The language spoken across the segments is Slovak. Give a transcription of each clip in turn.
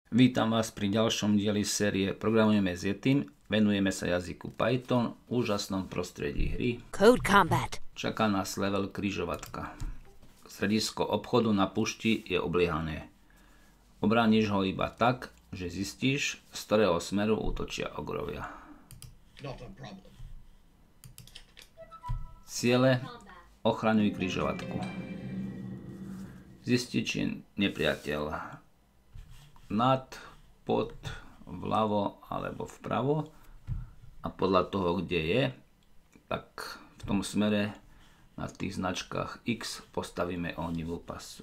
Vítam vás pri ďalšom dieli série Programujeme s Yetim. Venujeme sa jazyku Python v úžasnom prostredí hry. Code Combat. Čaká nás level križovatka. Stredisko obchodu na pušti je obliehané. Obrániš ho iba tak, že zistíš, z ktorého smeru útočia ogrovia. Ciele: ochraňuj križovatku. Zistiť, či nepriateľ nad, pod, vľavo alebo vpravo a podľa toho, kde je, tak v tom smere na tých značkách X postavíme ohnivú pasu.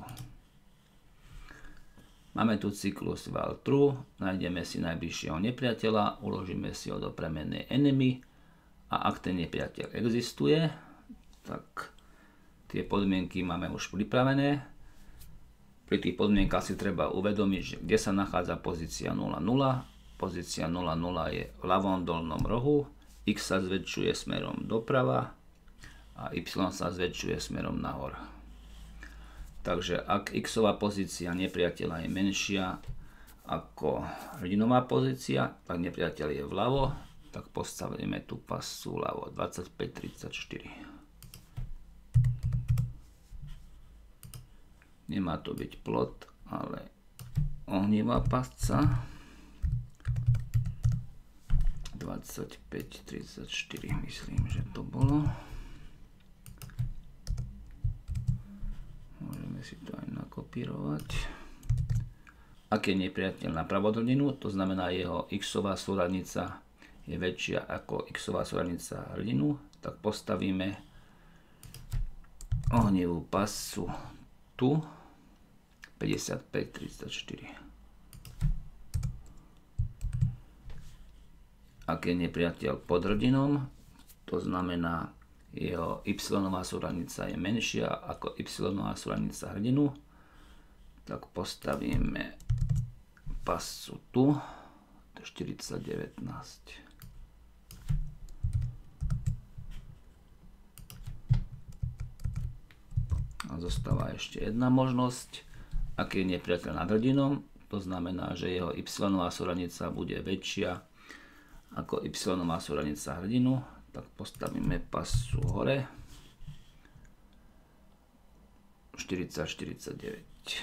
Máme tu cyklus while true, nájdeme si najbližšieho nepriateľa, uložíme si ho do premennej enemy a ak ten nepriateľ existuje, tak tie podmienky máme už pripravené. Pri tých podmienkach si treba uvedomiť, že kde sa nachádza pozícia 0,0. Pozícia 0,0 je v ľavom dolnom rohu, X sa zväčšuje smerom doprava a Y sa zväčšuje smerom nahor. Takže ak X-ová pozícia nepriateľa je menšia ako hrdinová pozícia, tak nepriateľ je vľavo, tak postavíme tú pasu vľavo 25-34. Nemá to byť plot, ale ohnivá pasca 25-34, myslím, že to bolo. Môžeme si to aj nakopírovať. Ak je nepriateľ na pravodrdinu, to znamená jeho x-ová súradnica je väčšia ako x-ová súradnica hrdinu, tak postavíme ohnivú pasu tu 55-34. Ak je nepriateľ pod hrdinom, to znamená jeho y-ová súradnica je menšia ako y-ová súradnica hrdinu, tak postavíme pasu tu 40-19. A zostáva ešte jedna možnosť. Ak je nepriateľ nad hrdinom, to znamená, že jeho y-ová súradnica bude väčšia ako y-ová súradnica hrdinu, tak postavíme pasu hore 40-49.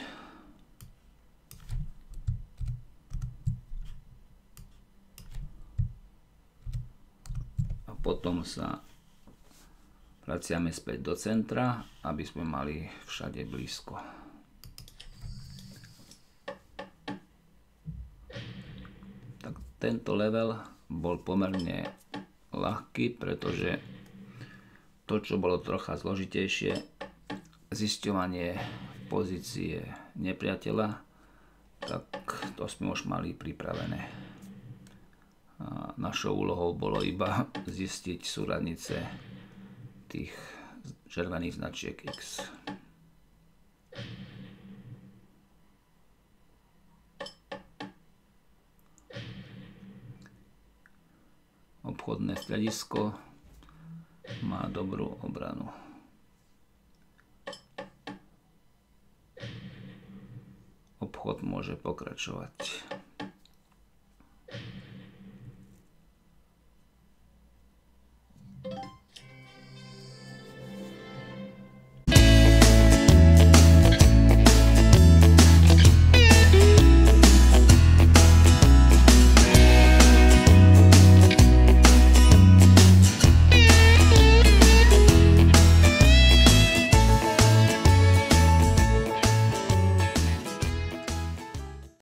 A potom sa vraciame späť do centra, aby sme mali všade blízko. Tak tento level bol pomerne ľahký, pretože to, čo bolo trocha zložitejšie, zisťovanie pozície nepriateľa, tak to sme už mali pripravené. A našou úlohou bolo iba zistiť súradnice tých červených značiek X. Obchodné stredisko má dobrú obranu. Obchod môže pokračovať.